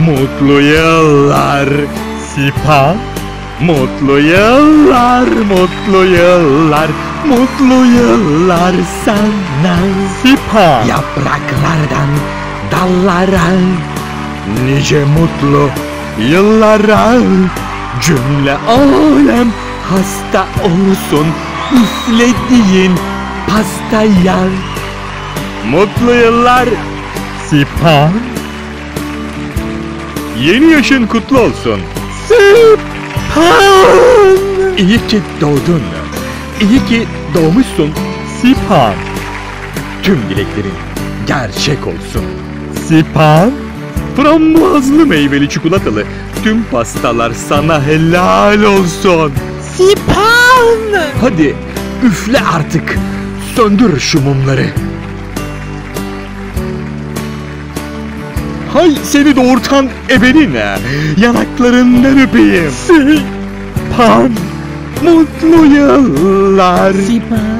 Mutlu yıllar Sipan. Mutlu yıllar, mutlu yıllar, mutlu yıllar sana Sipan. Yapraklardan dallara, nice mutlu yıllara. Cümle alem hasta olsun üflediğin pastaya. Mutlu yıllar Sipan. Yeni yaşın kutlu olsun Sipan. İyi ki doğdun. İyi ki doğmuşsun Sipan. Tüm dileklerin gerçek olsun Sipan. Frambuazlı meyveli çikolatalı tüm pastalar sana helal olsun Sipan. Hadi üfle artık. Söndür şu mumları. Hay seni doğurtan ebeline, yanaklarından öpeyim Sipan. Mutlu yıllar Sipan.